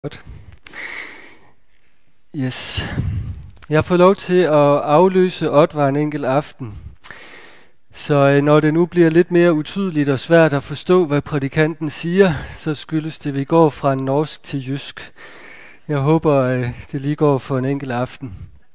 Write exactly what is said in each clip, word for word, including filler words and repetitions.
Godt. Yes. Jeg har fået lov til at afløse Oddvar en enkelt aften. Så øh, når det nu bliver lidt mere utydeligt og svært at forstå, hvad prædikanten siger, så skyldes det, at vi går fra norsk til jysk. Jeg håber, øh, det lige går for en enkelt aften.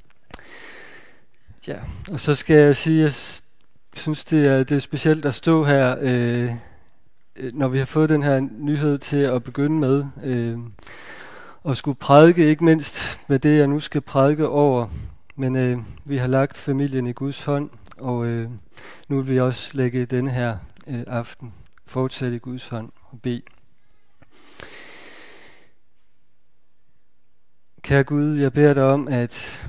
Ja, og så skal jeg sige, at jeg synes, det er, det er specielt at stå her, øh, når vi har fået den her nyhed til at begynde med. Øh, og skulle prædike, ikke mindst med det, jeg nu skal prædike over. Men øh, vi har lagt familien i Guds hånd, og øh, nu vil vi også lægge denne her øh, aften fortsat i Guds hånd og bede. Kære Gud, jeg beder dig om, at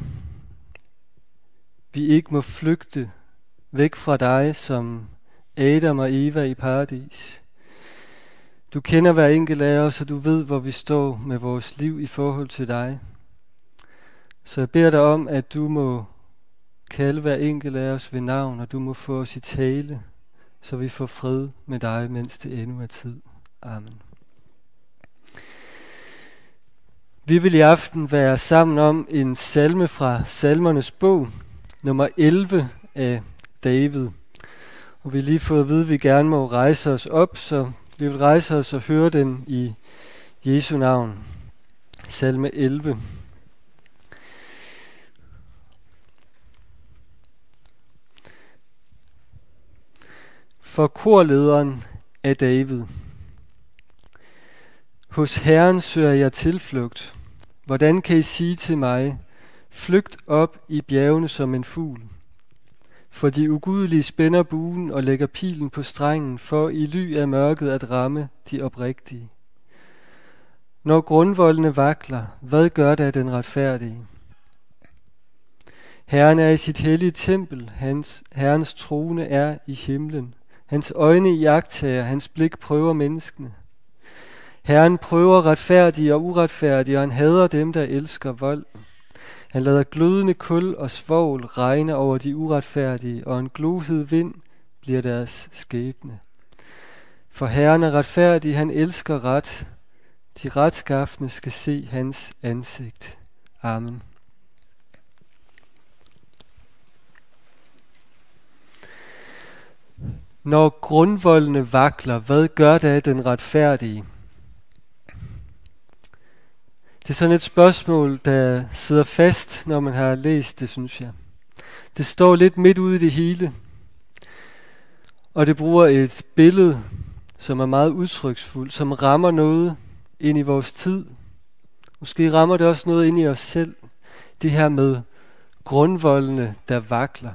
vi ikke må flygte væk fra dig, som Adam og Eva i paradis. Du kender hver enkelt af os, og du ved, hvor vi står med vores liv i forhold til dig. Så jeg beder dig om, at du må kalde hver enkelt af os ved navn, og du må få os i tale, så vi får fred med dig, mens det endnu er tid. Amen. Vi vil i aften være sammen om en salme fra Salmernes bog, nummer elleve af David. Og vi har lige fået at vide, at vi gerne må rejse os op, så vi vil rejse os og høre den i Jesu navn. Salme elleve. For korlederen af David. Hos Herren søger jeg tilflugt. Hvordan kan I sige til mig, flygt op i bjergene som en fugl? For de ugudelige spænder buen og lægger pilen på strengen, for i ly af mørket at ramme de oprigtige. Når grundvoldene vakler, hvad gør da den retfærdige? Herren er i sit hellige tempel, hans, Herrens trone er i himlen. Hans øjne iagttager, hans blik prøver menneskene. Herren prøver retfærdige og uretfærdige, og han hader dem, der elsker vold. Han lader glødende kul og svovl regne over de uretfærdige, og en glohed vind bliver deres skæbne. For Herren er retfærdig, han elsker ret. De retskafne skal se hans ansigt. Amen. Når grundvoldene vakler, hvad gør da den retfærdige? Det er sådan et spørgsmål, der sidder fast, når man har læst det, synes jeg. Det står lidt midt ude i det hele. Og det bruger et billede, som er meget udtryksfuldt, som rammer noget ind i vores tid. Måske rammer det også noget ind i os selv. Det her med grundvoldene, der vakler.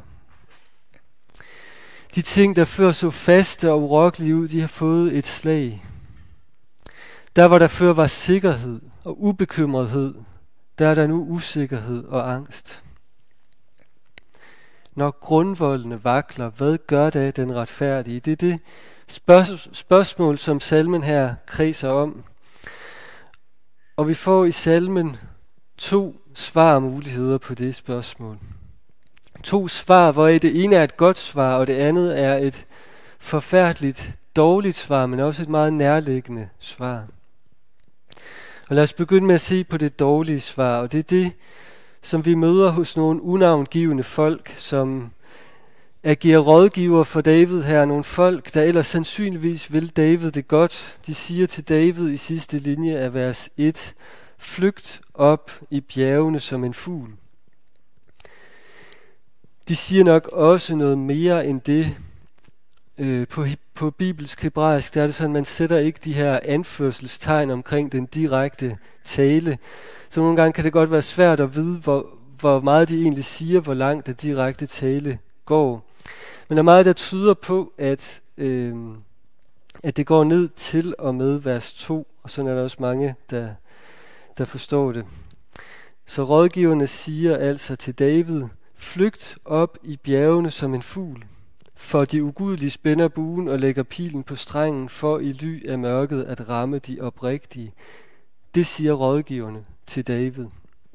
De ting, der før så faste og urokkelige ud, de har fået et slag. Der, hvor der før var sikkerhed og ubekymrethed, der er der nu usikkerhed og angst. Når grundvoldene vakler, hvad gør da den retfærdige? Det er det spørg- spørgsmål, som salmen her kredser om. Og vi får i salmen to svarmuligheder på det spørgsmål. To svar, hvor det ene er et godt svar, og det andet er et forfærdeligt dårligt svar, men også et meget nærliggende svar. Og lad os begynde med at se på det dårlige svar, og det er det, som vi møder hos nogle unavngivende folk, som agerer rådgiver for David her. Nogle folk, der ellers sandsynligvis vil David det godt. De siger til David i sidste linje af vers et, flygt op i bjergene som en fugl. De siger nok også noget mere end det. Øh, på, på bibelsk hebraisk, der er det sådan, man sætter ikke de her anførselstegn omkring den direkte tale. Så nogle gange kan det godt være svært at vide, hvor, hvor meget de egentlig siger, hvor langt den direkte tale går. Men der er meget, der tyder på, at, øh, at det går ned til og med vers to, og sådan er der også mange, der, der forstår det. Så rådgiverne siger altså til David, flygt op i bjergene som en fugl. For de ugudelige spænder buen og lægger pilen på strengen, for i ly af mørket at ramme de oprigtige. Det siger rådgiverne til David.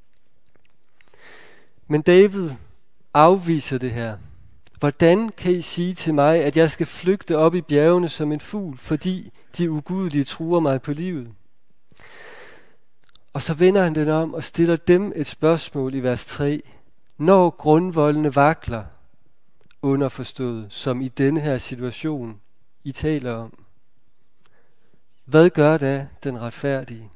Men David afviser det her. Hvordan kan I sige til mig, at jeg skal flygte op i bjergene som en fugl, fordi de ugudelige truer mig på livet? Og så vender han den om og stiller dem et spørgsmål i vers tre. Når grundvoldene vakler, underforstået, som i denne her situation, I taler om. Hvad gør da den retfærdige?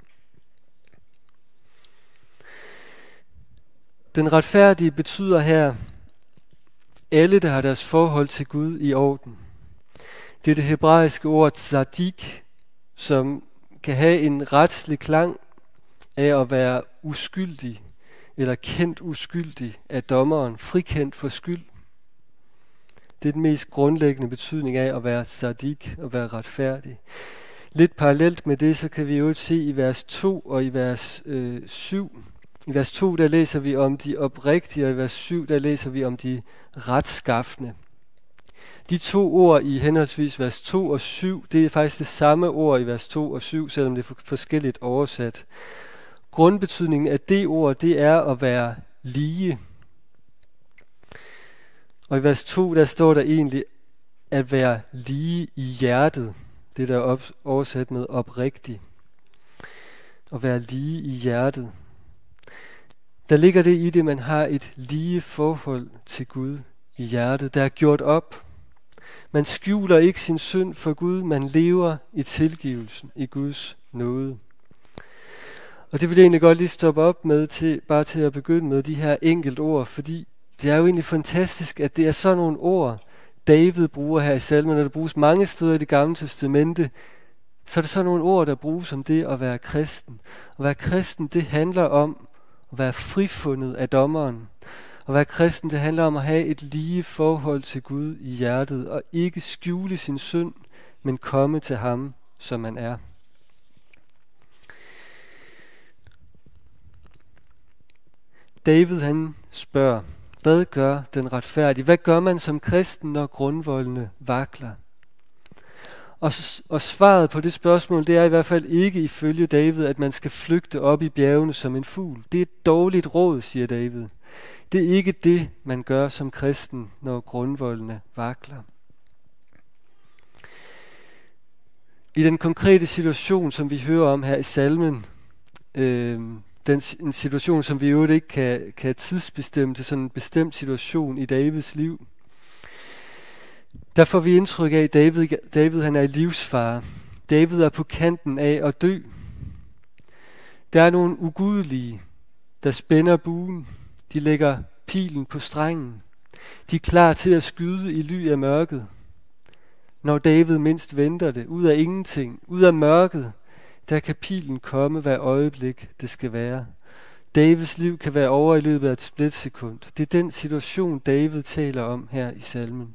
Den retfærdige betyder her, alle, der har deres forhold til Gud i orden. Det er det hebraiske ord tzadik, som kan have en retslig klang af at være uskyldig, eller kendt uskyldig af dommeren, frikendt for skyld. Det er den mest grundlæggende betydning af at være tzadik og være retfærdig. Lidt parallelt med det, så kan vi jo se i vers to og i vers øh, syv. I vers to, der læser vi om de oprigtige, og i vers syv, der læser vi om de retskaffende. De to ord i henholdsvis vers to og syv, det er faktisk det samme ord i vers to og syv, selvom det er forskelligt oversat. Grundbetydningen af det ord, det er at være lige. Og i vers to, der står der egentlig at være lige i hjertet. Det der er oversat med oprigtig. At være lige i hjertet. Der ligger det i det, man har et lige forhold til Gud i hjertet, der er gjort op. Man skjuler ikke sin synd for Gud, man lever i tilgivelsen, i Guds nåde. Og det vil jeg egentlig godt lige stoppe op med, til, bare til at begynde med de her enkelt ord, fordi det er jo egentlig fantastisk, at det er sådan nogle ord, David bruger her i salmen, og der bruges mange steder i Det Gamle Testamente, så er det sådan nogle ord, der bruges om det at være kristen. At være kristen, det handler om at være frifundet af dommeren. At være kristen, det handler om at have et lige forhold til Gud i hjertet, og ikke skjule sin synd, men komme til ham, som man er. David han spørger, hvad gør den retfærdige? Hvad gør man som kristen, når grundvoldene vakler? Og, og svaret på det spørgsmål, det er i hvert fald ikke ifølge David, at man skal flygte op i bjergene som en fugl. Det er et dårligt råd, siger David. Det er ikke det, man gør som kristen, når grundvoldene vakler. I den konkrete situation, som vi hører om her i salmen, øh, den, en situation, som vi jo ikke kan, kan tidsbestemme til sådan en bestemt situation i Davids liv, der får vi indtryk af, at David, David han er i livsfare. David er på kanten af at dø. Der er nogle ugudelige, der spænder buen. De lægger pilen på strengen. De er klar til at skyde i ly af mørket. Når David mindst venter det, ud af ingenting, ud af mørket, der kan pilen komme hver øjeblik, det skal være. Davids liv kan være over i løbet af et splitsekund. Det er den situation, David taler om her i salmen.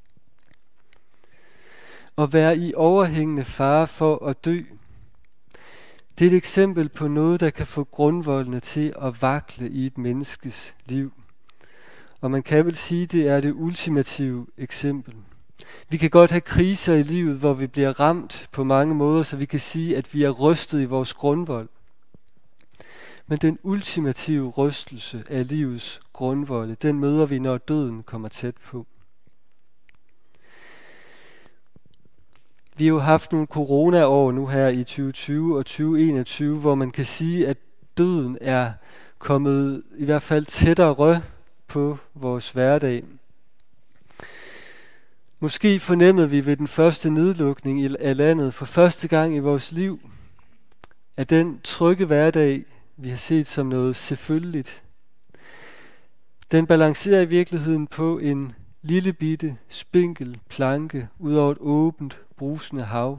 At være i overhængende fare for at dø, det er et eksempel på noget, der kan få grundvoldene til at vakle i et menneskes liv. Og man kan vel sige, at det er det ultimative eksempel. Vi kan godt have kriser i livet, hvor vi bliver ramt på mange måder, så vi kan sige, at vi er rystet i vores grundvold. Men den ultimative rystelse af livets grundvolde, den møder vi, når døden kommer tæt på. Vi har jo haft nogle corona-år nu her i tyve tyve og tyve enogtyve, hvor man kan sige, at døden er kommet i hvert fald tættere på vores hverdag. Måske fornemmede vi ved den første nedlukning af landet for første gang i vores liv, at den trygge hverdag, vi har set som noget selvfølgeligt, den balancerer i virkeligheden på en lille bitte, spinkel planke ud over et åbent, brusende hav.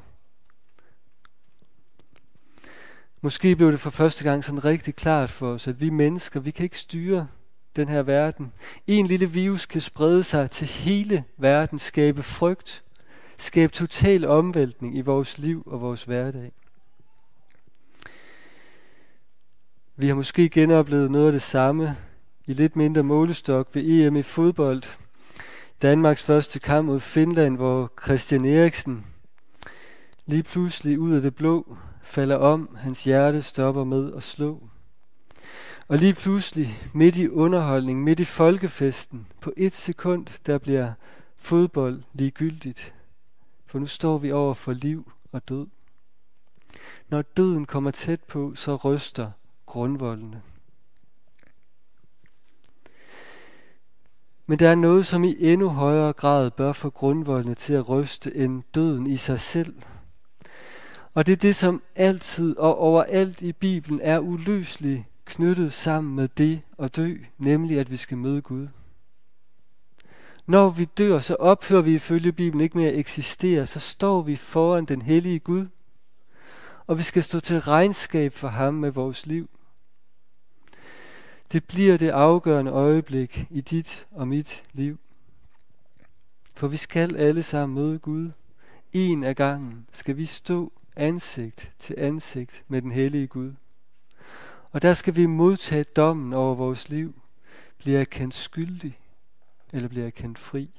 Måske blev det for første gang sådan rigtig klart for os, at vi mennesker, vi kan ikke styre den her verden. En lille virus kan sprede sig til hele verden, skabe frygt, skabe total omvæltning i vores liv og vores hverdag. Vi har måske genoplevet noget af det samme i lidt mindre målestok ved E M i fodbold. Danmarks første kamp mod Finland, hvor Christian Eriksen lige pludselig ud af det blå falder om, hans hjerte stopper med at slå. Og lige pludselig, midt i underholdning, midt i folkefesten, på et sekund, der bliver fodbold ligegyldigt. For nu står vi over for liv og død. Når døden kommer tæt på, så ryster grundvoldene. Men der er noget, som i endnu højere grad bør få grundvoldene til at ryste end døden i sig selv. Og det er det, som altid og overalt i Bibelen er uløseligt knyttet sammen med det at dø, nemlig at vi skal møde Gud. Når vi dør, så ophører vi ifølge Bibelen ikke med at eksistere, så står vi foran den hellige Gud, og vi skal stå til regnskab for ham med vores liv. Det bliver det afgørende øjeblik i dit og mit liv. For vi skal alle sammen møde Gud. En af gangen skal vi stå ansigt til ansigt med den hellige Gud. Og der skal vi modtage dommen over vores liv. Bliver jeg kendt skyldig, eller bliver jeg kendt fri?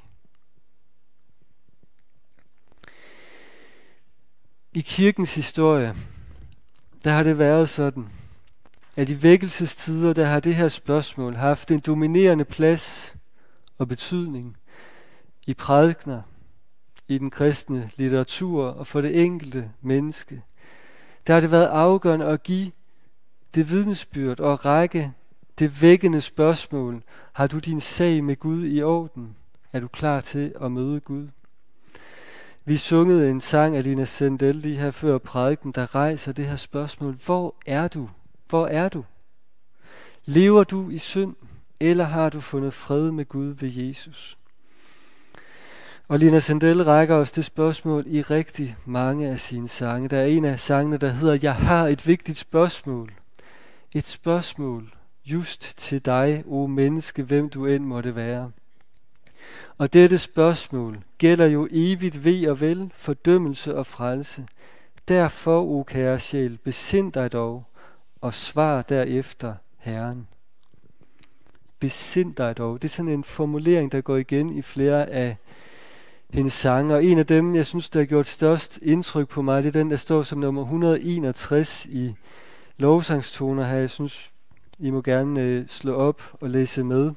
I kirkens historie, der har det været sådan, at i vækkelsestider, der har det her spørgsmål haft en dominerende plads og betydning i prædikener, i den kristne litteratur og for det enkelte menneske. Der har det været afgørende at give det vidnesbyrd og række det vækkende spørgsmål: har du din sag med Gud i orden? Er du klar til at møde Gud? Vi sungede en sang af Lina Sendel lige her før prædiken, der rejser det her spørgsmål: hvor er du? Hvor er du? Lever du i synd, eller har du fundet fred med Gud ved Jesus? Og Lina Sendel rækker os det spørgsmål i rigtig mange af sine sange. Der er en af sangene, der hedder: jeg har et vigtigt spørgsmål. Et spørgsmål just til dig, o menneske, hvem du end måtte være. Og dette spørgsmål gælder jo evigt ve og vel, fordømmelse og frelse. Derfor, o kære sjæl, besind dig dog, og svar derefter Herren. Besind dig dog. Det er sådan en formulering, der går igen i flere af hendes sange. Og en af dem, jeg synes, der har gjort størst indtryk på mig, det er den, der står som nummer et hundrede og enogtres i lovsangstoner her. Jeg synes, I må gerne øh, slå op og læse med.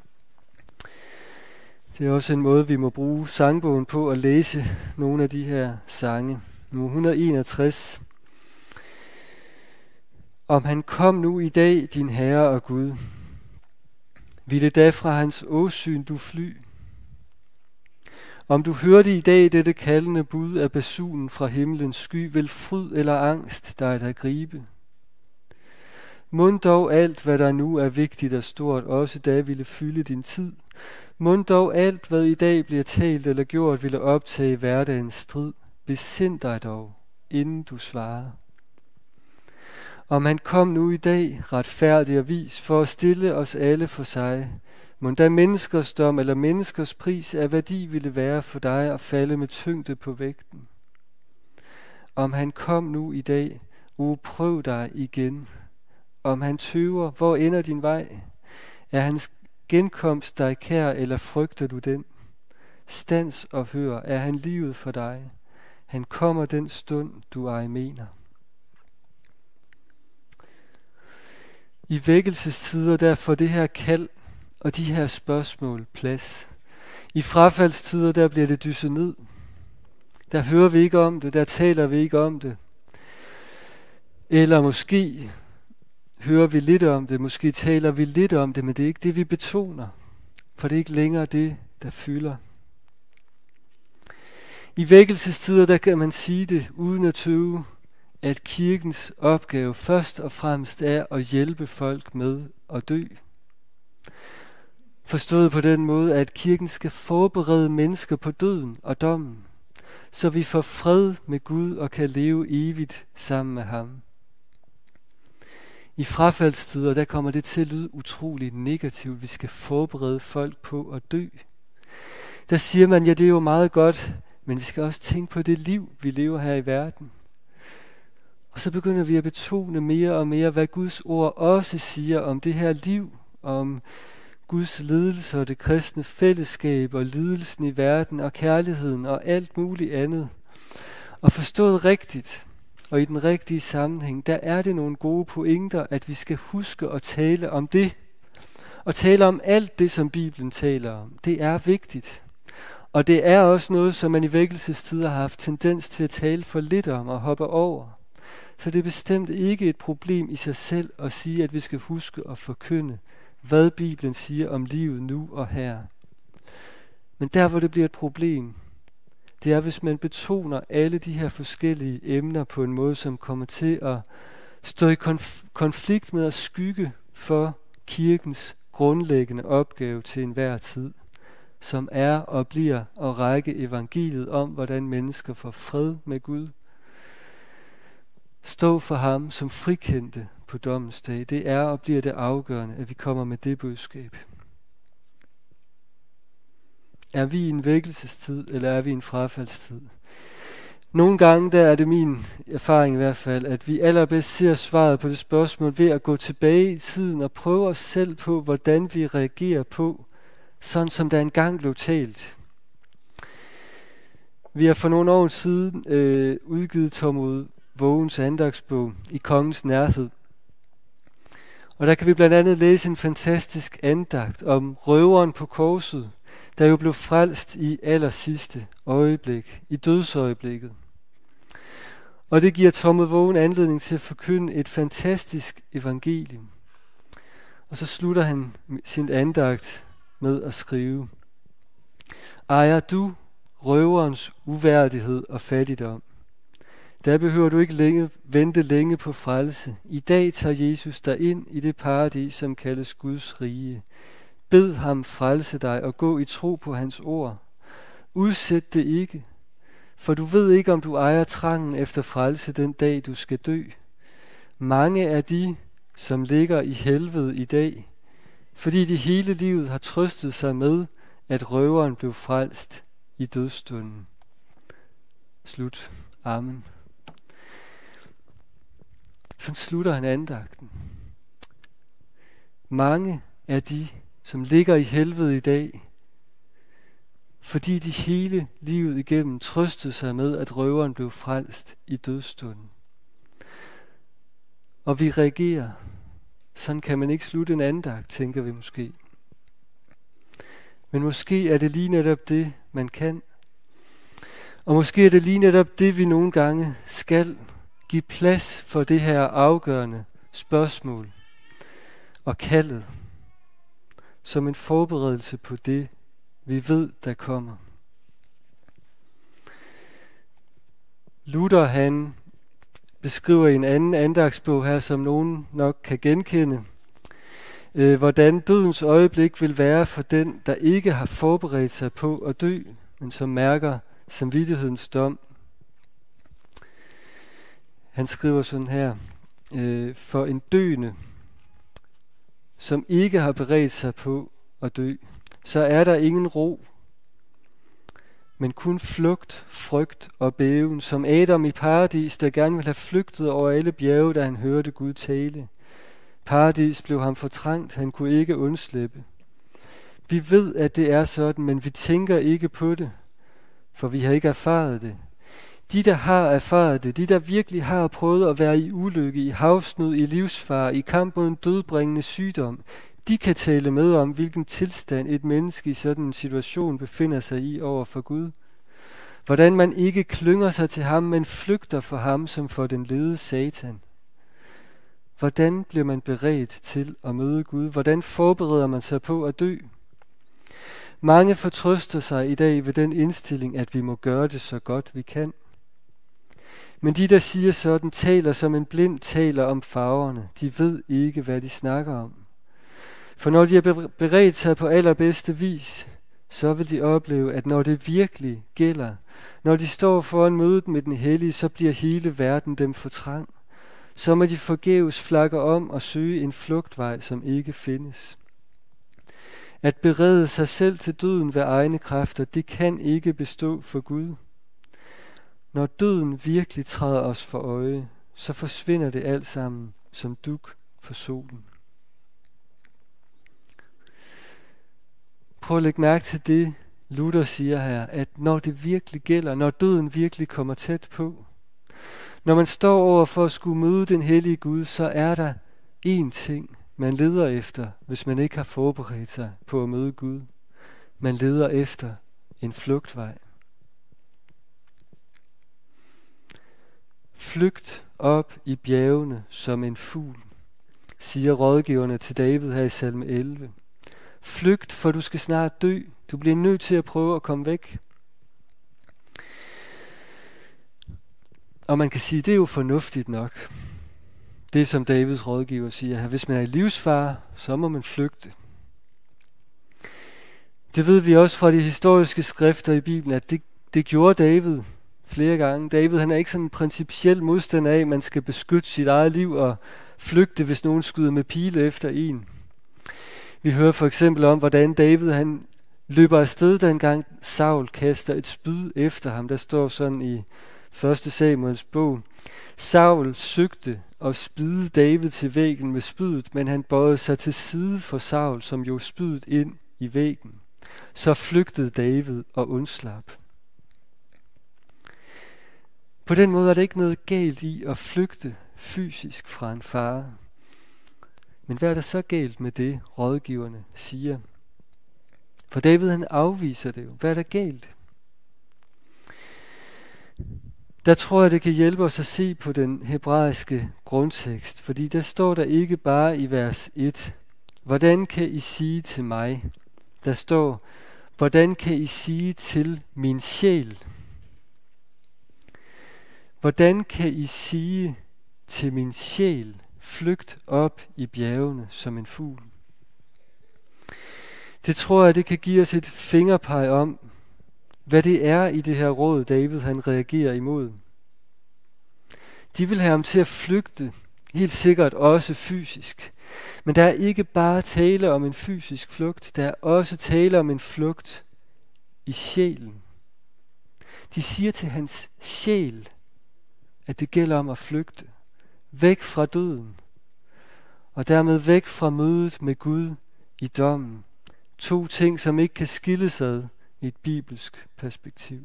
Det er også en måde, vi må bruge sangbogen på at læse nogle af de her sange. Nummer et hundrede og enogtres. Om han kom nu i dag, din Herre og Gud, ville da fra hans åsyn du fly. Om du hørte i dag dette kaldende bud af basunen fra himlens sky, vil fryd eller angst dig der gribe. Mund dog alt, hvad der nu er vigtigt og stort, også da ville fylde din tid. Mund dog alt, hvad i dag bliver talt eller gjort, ville optage hverdagens strid. Besind dig dog, inden du svarer. Om han kom nu i dag, retfærdig og vis, for at stille os alle for sig. Mon da menneskers dom eller menneskers pris af værdi ville være for dig at falde med tyngde på vægten. Om han kom nu i dag, o prøv dig igen. Om han tøver, hvor ender din vej? Er hans genkomst dig kær, eller frygter du den? Stands og hør, er han livet for dig? Han kommer den stund, du ej mener. I vækkelsestider, der får det her kald og de her spørgsmål plads. I frafaldstider, der bliver det dysset ned. Der hører vi ikke om det, der taler vi ikke om det. Eller måske hører vi lidt om det, måske taler vi lidt om det, men det er ikke det, vi betoner. For det er ikke længere det, der fylder. I vækkelsestider, der kan man sige det uden at tøve, at kirkens opgave først og fremmest er at hjælpe folk med at dø. Forstået på den måde, at kirken skal forberede mennesker på døden og dommen, så vi får fred med Gud og kan leve evigt sammen med ham. I frafaldstider, der kommer det til at lyde utroligt negativt. Vi skal forberede folk på at dø. Der siger man, ja, det er jo meget godt, men vi skal også tænke på det liv, vi lever her i verden. Og så begynder vi at betone mere og mere, hvad Guds ord også siger om det her liv, om Guds ledelse og det kristne fællesskab og lidelsen i verden og kærligheden og alt muligt andet. Og forstået rigtigt og i den rigtige sammenhæng, der er det nogle gode pointer, at vi skal huske at tale om det. Og tale om alt det, som Bibelen taler om. Det er vigtigt. Og det er også noget, som man i vækkelsestider har haft tendens til at tale for lidt om og hoppe over. Så det er bestemt ikke et problem i sig selv at sige, at vi skal huske at forkynde, hvad Bibelen siger om livet nu og her. Men der, hvor det bliver et problem, det er, hvis man betoner alle de her forskellige emner på en måde, som kommer til at stå i konf- konflikt med at skygge for kirkens grundlæggende opgave til enhver tid, som er og bliver at række evangeliet om, hvordan mennesker får fred med Gud. Stå for ham som frikendte på dommens dag. Det er og bliver det afgørende, at vi kommer med det budskab. Er vi i en vækkelsestid, eller er vi i en frafaldstid? Nogle gange der er det min erfaring i hvert fald, at vi allerbedst ser svaret på det spørgsmål ved at gå tilbage i tiden og prøve os selv på, hvordan vi reagerer på, sådan som der engang blev talt. Vi har for nogle år siden øh, udgivet Tormod Vågens andagsbog I Kongens Nærhed. Og der kan vi blandt andet læse en fantastisk andagt om røveren på korset, der jo blev frelst i aller sidste øjeblik, i dødsøjeblikket. Og det giver Tormod Vågen anledning til at forkynde et fantastisk evangelium. Og så slutter han sin andagt med at skrive: Ejer du røverens uværdighed og fattigdom, der behøver du ikke længe, vente længe på frelse. I dag tager Jesus dig ind i det paradis, som kaldes Guds rige. Bed ham frelse dig og gå i tro på hans ord. Udsæt det ikke, for du ved ikke, om du ejer trangen efter frelse den dag, du skal dø. Mange er de, som ligger i helvede i dag, fordi de hele livet har trøstet sig med, at røveren blev frelst i dødsstunden. Slut. Amen. Sådan slutter han andagten. Mange er de, som ligger i helvede i dag, fordi de hele livet igennem trøstede sig med, at røveren blev frelst i dødsstunden. Og vi reagerer. Sådan kan man ikke slutte en andagt, tænker vi måske. Men måske er det lige netop det, man kan. Og måske er det lige netop det, vi nogle gange skal give plads for det her afgørende spørgsmål og kaldet som en forberedelse på det, vi ved, der kommer. Luther, han beskriver i en anden andagsbog her, som nogen nok kan genkende, øh, hvordan dødens øjeblik vil være for den, der ikke har forberedt sig på at dø, men som mærker samvittighedens dom. Han skriver sådan her: øh, for en døende, som ikke har beredt sig på at dø, så er der ingen ro, men kun flugt, frygt og bæven, som Adam i paradis, der gerne ville have flygtet over alle bjerge, da han hørte Gud tale. Paradis blev ham fortrængt, han kunne ikke undslippe. Vi ved, at det er sådan, men vi tænker ikke på det, for vi har ikke erfaret det. De, der har erfaret det, de, der virkelig har prøvet at være i ulykke, i havsnød, i livsfare, i kamp mod en dødbringende sygdom, de kan tale med om, hvilken tilstand et menneske i sådan en situation befinder sig i over for Gud. Hvordan man ikke klynger sig til ham, men flygter for ham, som for den lede Satan. Hvordan bliver man beredt til at møde Gud? Hvordan forbereder man sig på at dø? Mange fortrøster sig i dag ved den indstilling, at vi må gøre det så godt vi kan. Men de, der siger sådan, taler som en blind taler om farverne. De ved ikke, hvad de snakker om. For når de har beredt sig på allerbedste vis, så vil de opleve, at når det virkelig gælder, når de står foran mødet med den hellige, så bliver hele verden dem for trang. Så må de forgæves flakke om og søge en flugtvej, som ikke findes. At berede sig selv til døden ved egne kræfter, det kan ikke bestå for Gud. Når døden virkelig træder os for øje, så forsvinder det alt sammen som dug for solen. Prøv at lægge mærke til det, Luther siger her, at når det virkelig gælder, når døden virkelig kommer tæt på, når man står over for at skulle møde den hellige Gud, så er der én ting, man leder efter, hvis man ikke har forberedt sig på at møde Gud. Man leder efter en flugtvej. Flygt op i bjergene som en fugl, siger rådgiverne til David her i salme elleve. Flygt, for du skal snart dø. Du bliver nødt til at prøve at komme væk. Og man kan sige, det er jo fornuftigt nok. Det som Davids rådgiver siger her. Hvis man er i livsfare, så må man flygte. Det ved vi også fra de historiske skrifter i Bibelen, at det, det gjorde David flere gange. David han er ikke sådan en principiel modstander af, at man skal beskytte sit eget liv og flygte, hvis nogen skyder med pile efter en. Vi hører for eksempel om, hvordan David han løber afsted, da engang Saul kaster et spyd efter ham. Der står sådan i første Samuels bog. Saul søgte at spide David til væggen med spydet, men han bøjede sig til side for Saul, som jo spydet ind i væggen. Så flygtede David og undslap. På den måde er der ikke noget galt i at flygte fysisk fra en fare. Men hvad er der så galt med det, rådgiverne siger? For David han afviser det jo. Hvad er der galt? Der tror jeg, det kan hjælpe os at se på den hebraiske grundtekst, fordi der står der ikke bare i vers et, hvordan kan I sige til mig? Der står, hvordan kan I sige til min sjæl? Hvordan kan I sige til min sjæl, flygt op i bjergene som en fugl? Det tror jeg, det kan give os et fingerpeg om, hvad det er i det her råd, David han reagerer imod. De vil have ham til at flygte, helt sikkert også fysisk. Men der er ikke bare tale om en fysisk flugt, der er også tale om en flugt i sjælen. De siger til hans sjæl, at det gælder om at flygte, væk fra døden, og dermed væk fra mødet med Gud i dommen. To ting, som ikke kan skilles ad i et bibelsk perspektiv.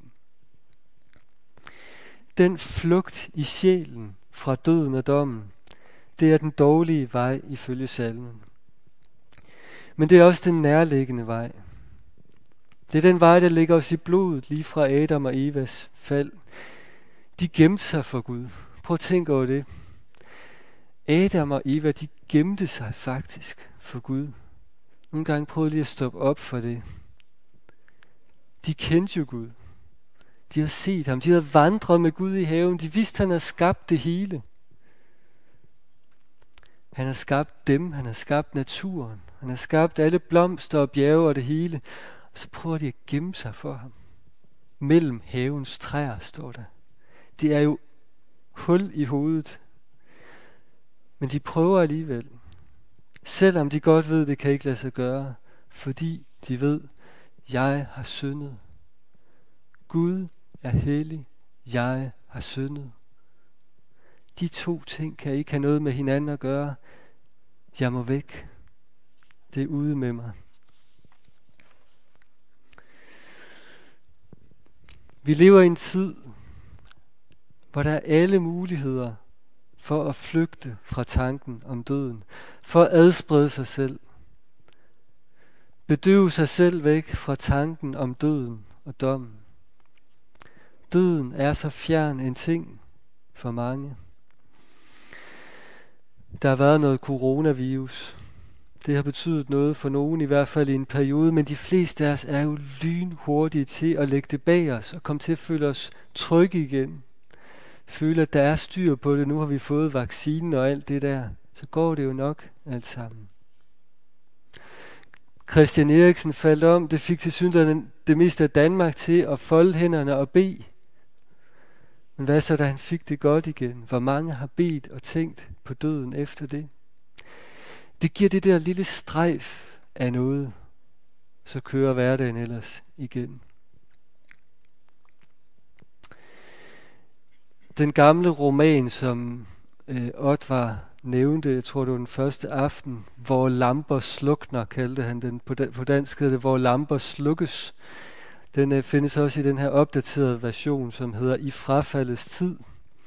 Den flugt i sjælen fra døden og dommen, det er den dårlige vej ifølge salmen. Men det er også den nærliggende vej. Det er den vej, der ligger os i blodet lige fra Adam og Evas fald. De gemte sig for Gud. Prøv at tænke over det. Adam og Eva, de gemte sig faktisk for Gud. Nogle gange prøvede de at stoppe op for det. De kendte jo Gud. De havde set ham. De havde vandret med Gud i haven. De vidste, han havde skabt det hele. Han har skabt dem. Han har skabt naturen. Han har skabt alle blomster og bjerge og det hele. Og så prøver de at gemme sig for ham. Mellem havens træer, står der. Det er jo hul i hovedet. Men de prøver alligevel. Selvom de godt ved, det kan ikke lade sig gøre. Fordi de ved, jeg har syndet. Gud er hellig. Jeg har syndet. De to ting kan ikke have noget med hinanden at gøre. Jeg må væk. Det er ude med mig. Vi lever i en tid, hvor der er alle muligheder for at flygte fra tanken om døden, for at adsprede sig selv, bedøve sig selv væk fra tanken om døden og dommen. Døden er så fjern en ting for mange. Der har været noget coronavirus. Det har betydet noget for nogen, i hvert fald i en periode, men de fleste af os er jo lynhurtige til at lægge det bag os og komme til at føle os trygge igen. Føle, at der er styr på det. Nu har vi fået vaccinen og alt det der. Så går det jo nok alt sammen. Christian Eriksen faldt om. Det fik til synligheden det meste af Danmark til at folde hænderne og bede. Men hvad så, da han fik det godt igen? Hvor mange har bedt og tænkt på døden efter det? Det giver det der lille strejf af noget. Så kører hverdagen ellers igen. Den gamle roman, som øh, Oddvar nævnte, jeg tror det var den første aften, Hvor lamper slukner, kaldte han den. På, da, på dansk hedder det, Hvor lamper slukkes. Den øh, findes også i den her opdaterede version, som hedder I frafaldets tid.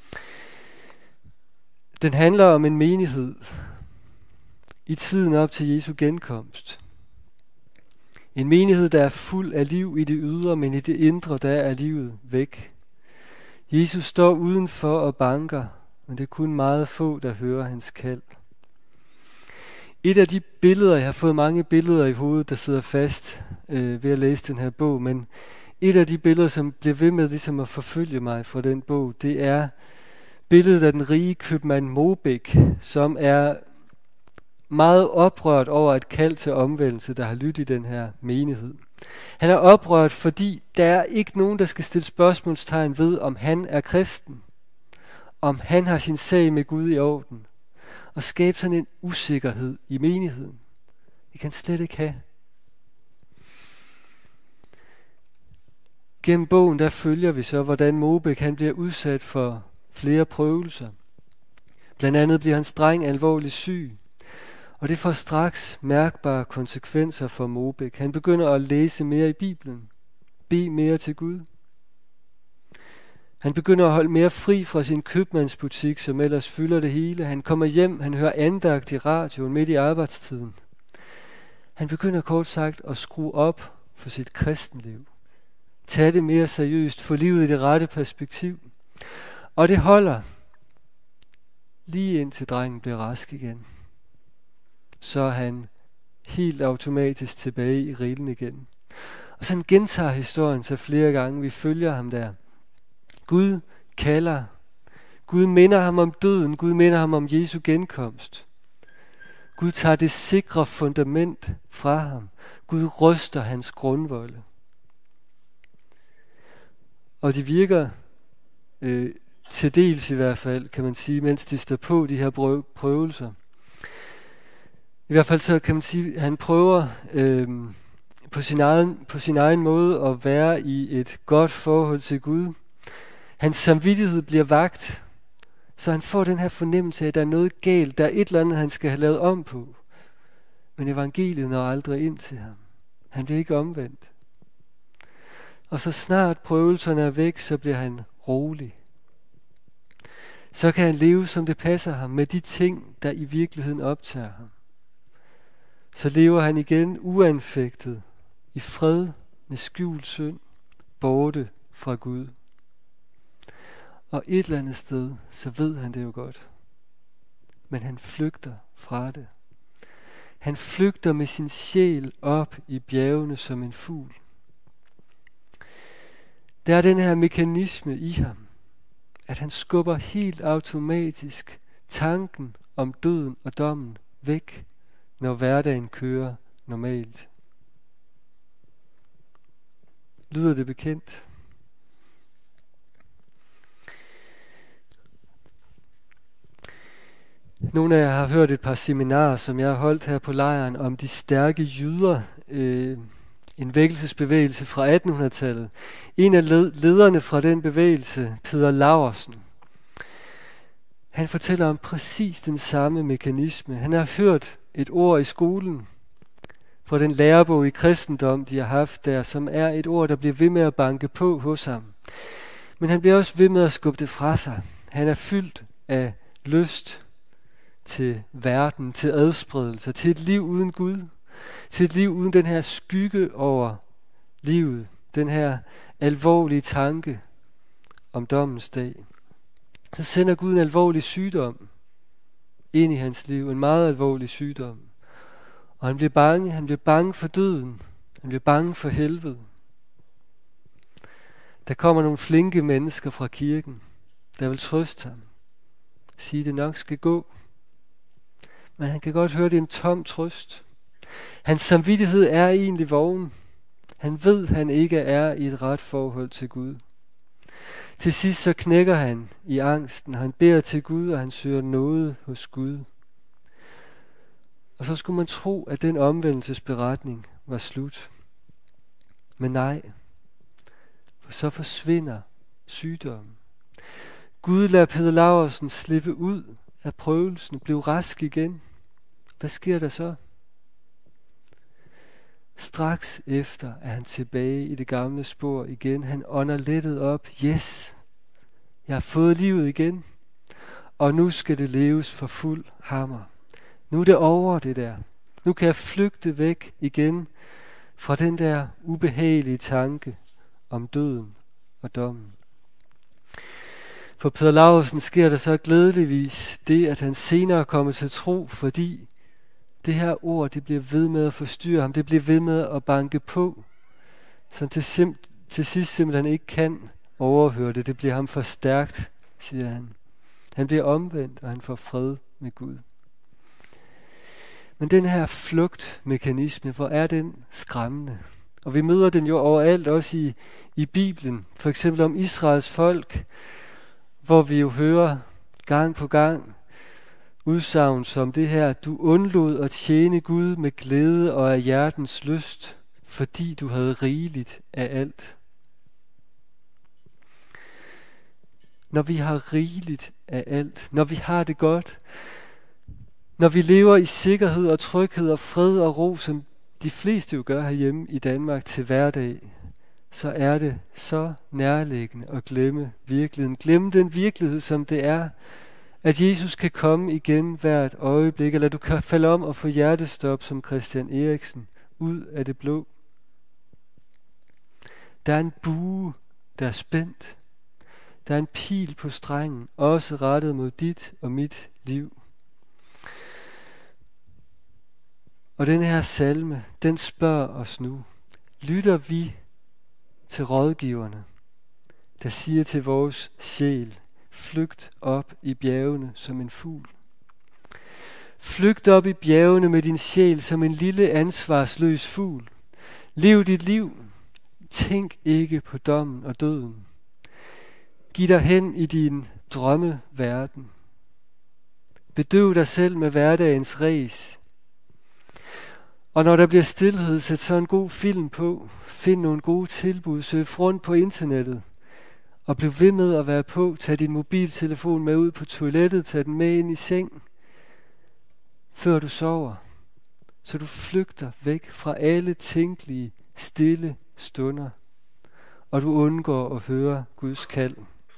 Den handler om en menighed i tiden op til Jesu genkomst. En menighed, der er fuld af liv i det ydre, men i det indre, der er livet væk. Jesus står udenfor og banker, men det er kun meget få, der hører hans kald. Et af de billeder, jeg har fået mange billeder i hovedet, der sidder fast øh, ved at læse den her bog, men et af de billeder, som bliver ved med ligesom at forfølge mig fra den bog, det er billedet af den rige købmand Mobek, som er meget oprørt over et kald til omvendelse, der har lyttet i den her menighed. Han er oprørt, fordi der er ikke nogen, der skal stille spørgsmålstegn ved, om han er kristen, om han har sin sag med Gud i orden, og skabe sådan en usikkerhed i menigheden. Det kan slet ikke have. Gennem bogen der følger vi så, hvordan Mobek han bliver udsat for flere prøvelser. Blandt andet bliver hans dreng alvorligt syg, og det får straks mærkbare konsekvenser for Mobek. Han begynder at læse mere i Bibelen, bede mere til Gud. Han begynder at holde mere fri fra sin købmandsbutik, som ellers fylder det hele. Han kommer hjem, han hører andagt i radioen midt i arbejdstiden. Han begynder kort sagt at skrue op for sit kristenliv. Tag det mere seriøst, få livet i det rette perspektiv. Og det holder lige indtil drengen bliver rask igen. Så er han helt automatisk tilbage i rillen igen. Og så gentager historien sig flere gange. Vi følger ham der. Gud kalder. Gud minder ham om døden. Gud minder ham om Jesu genkomst. Gud tager det sikre fundament fra ham. Gud ryster hans grundvolde. Og de virker øh, til dels i hvert fald, kan man sige, mens de står på de her prøvelser. I hvert fald så kan man sige, at han prøver øh, på, sin egen, på sin egen måde at være i et godt forhold til Gud. Hans samvittighed bliver vakt, så han får den her fornemmelse af, at der er noget galt. Der er et eller andet, han skal have lavet om på. Men evangeliet når aldrig ind til ham. Han bliver ikke omvendt. Og så snart prøvelserne er væk, så bliver han rolig. Så kan han leve, som det passer ham, med de ting, der i virkeligheden optager ham. Så lever han igen uanfægtet, i fred med skjult synd, borte fra Gud. Og et eller andet sted, så ved han det jo godt. Men han flygter fra det. Han flygter med sin sjæl op i bjergene som en fugl. Der er den her mekanisme i ham, at han skubber helt automatisk tanken om døden og dommen væk, når hverdagen kører normalt. Lyder det bekendt? Nogle af jer har hørt et par seminarer, som jeg har holdt her på lejren, om de stærke jyder, øh, en vækkelsesbevægelse fra attenhundredetallet. En af lederne fra den bevægelse, Peder Laursen, han fortæller om præcis den samme mekanisme. Han har hørt et ord i skolen fra den lærebog i kristendom, de har haft der, som er et ord, der bliver ved med at banke på hos ham. Men han bliver også ved med at skubbe det fra sig. Han er fyldt af lyst til verden, til adspredelse, til et liv uden Gud, til et liv uden den her skygge over livet, den her alvorlige tanke om dommens dag. Så sender Gud en alvorlig sygdom ind i hans liv, en meget alvorlig sygdom. Og han bliver bange, han bliver bange for døden, han bliver bange for helvede. Der kommer nogle flinke mennesker fra kirken, der vil trøste ham, sige det nok skal gå. Men han kan godt høre, det er en tom trøst. Hans samvittighed er egentlig vågen. Han ved, han ikke er i et ret forhold til Gud. Til sidst så knækker han i angsten. Han beder til Gud, og han søger nåde hos Gud. Og så skulle man tro, at den omvendelsesberetning var slut. Men nej, for så forsvinder sygdommen. Gud lader Peder Laursen slippe ud af prøvelsen, blive rask igen. Hvad sker der så? Straks efter er han tilbage i det gamle spor igen. Han ånder lettet op. Yes, jeg har fået livet igen. Og nu skal det leves for fuld hammer. Nu er det over det der. Nu kan jeg flygte væk igen fra den der ubehagelige tanke om døden og dommen. For Peder Laursen sker der så glædeligvis det, at han senere kommer til tro, fordi det her ord, det bliver ved med at forstyrre ham, det bliver ved med at banke på, så til, sim- til sidst simpelthen ikke kan overhøre det. Det bliver ham for stærkt, siger han. Han bliver omvendt, og han får fred med Gud. Men den her flugtmekanisme, hvor er den skræmmende? Og vi møder den jo overalt, også i, i Bibelen. For eksempel om Israels folk, hvor vi jo hører gang på gang udsagn som det her: du undlod at tjene Gud med glæde og af hjertens lyst, fordi du havde rigeligt af alt. Når vi har rigeligt af alt, når vi har det godt, når vi lever i sikkerhed og tryghed og fred og ro, som de fleste jo gør herhjemme i Danmark til hverdag, så er det så nærliggende at glemme virkeligheden. Glemme den virkelighed, som det er, at Jesus kan komme igen hvert øjeblik, eller du kan falde om og få hjertestop som Christian Eriksen ud af det blå. Der er en bue, der er spændt. Der er en pil på strengen, også rettet mod dit og mit liv. Og den her salme, den spørger os nu: lytter vi til rådgiverne, der siger til vores sjæl: flygt op i bjergene som en fugl. Flygt op i bjergene med din sjæl som en lille ansvarsløs fugl. Lev dit liv. Tænk ikke på dommen og døden. Giv dig hen i din drømmeverden. Bedøv dig selv med hverdagens ræs. Og når der bliver stilhed, sæt så en god film på. Find nogle gode tilbud. Søg rundt på internettet. Og bliv ved med at være på. Tag din mobiltelefon med ud på toilettet. Tag den med ind i seng. Før du sover. Så du flygter væk fra alle tænkelige, stille stunder. Og du undgår at høre Guds kald.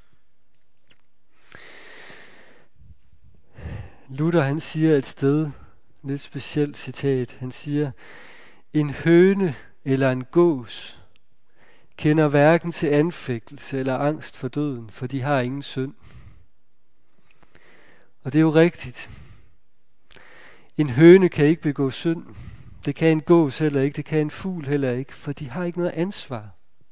Luther, han siger et sted, et lidt specielt citat, han siger: en høne eller en gås kender hverken til anfægtelse eller angst for døden, for de har ingen synd. Og det er jo rigtigt. En høne kan ikke begå synd. Det kan en gås heller ikke, det kan en fugl heller ikke, for de har ikke noget ansvar.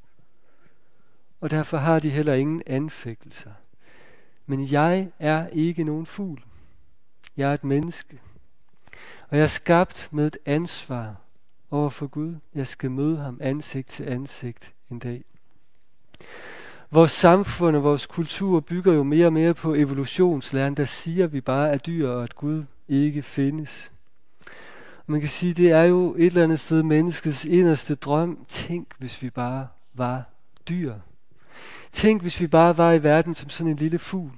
Og derfor har de heller ingen anfægtelser. Men jeg er ikke nogen fugl. Jeg er et menneske. Og jeg er skabt med et ansvar over for Gud. Jeg skal møde ham ansigt til ansigt en dag. Vores samfund og vores kultur bygger jo mere og mere på evolutionslæren, der siger, at vi bare er dyr, og at Gud ikke findes. Man kan sige, det er jo et eller andet sted menneskets inderste drøm. Tænk, hvis vi bare var dyr. Tænk, hvis vi bare var i verden som sådan en lille fugl.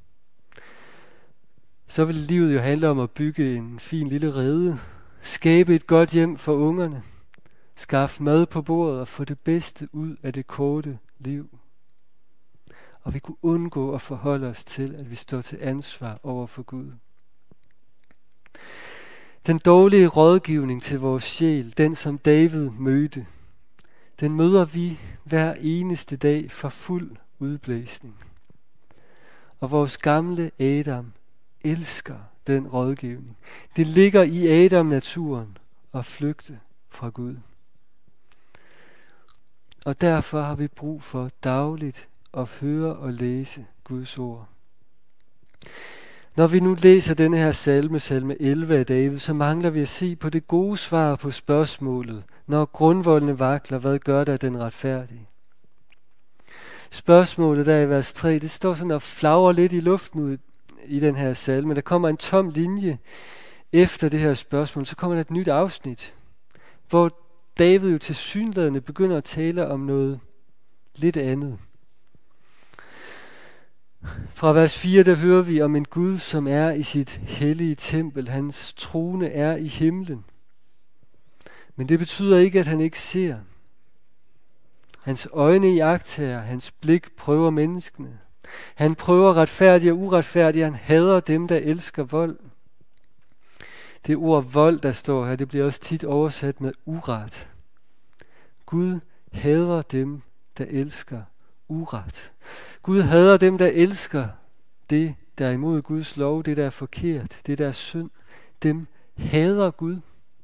Så ville livet jo handle om at bygge en fin lille rede, skabe et godt hjem for ungerne, skaffe mad på bordet og få det bedste ud af det korte liv. Og vi kunne undgå at forholde os til, at vi står til ansvar over for Gud. Den dårlige rådgivning til vores sjæl, den som David mødte, den møder vi hver eneste dag for fuld udblæsning. Og vores gamle Adam elsker den rådgivning. Det ligger i Adam-naturen at flygte fra Gud. Og derfor har vi brug for dagligt at høre og læse Guds ord. Når vi nu læser denne her salme, salme elleve af David, så mangler vi at se på det gode svar på spørgsmålet: når grundvoldene vakler, hvad gør der den retfærdige? Spørgsmålet der i vers tre, det står sådan og flagrer lidt i luften ud i den her salme. Der kommer en tom linje efter det her spørgsmål, så kommer der et nyt afsnit, hvor David jo tilsyneladende begynder at tale om noget lidt andet. Fra vers fire, der hører vi om en Gud, som er i sit hellige tempel. Hans trone er i himlen. Men det betyder ikke, at han ikke ser. Hans øjne iagttager, hans blik prøver menneskene. Han prøver retfærdig og uretfærdig. Han hader dem, der elsker vold. Det ord vold, der står her, det bliver også tit oversat med uret. Gud hader dem, der elsker uret. Gud hader dem, der elsker det, der er imod Guds lov, det, der er forkert, det, der er synd. Dem hader Gud.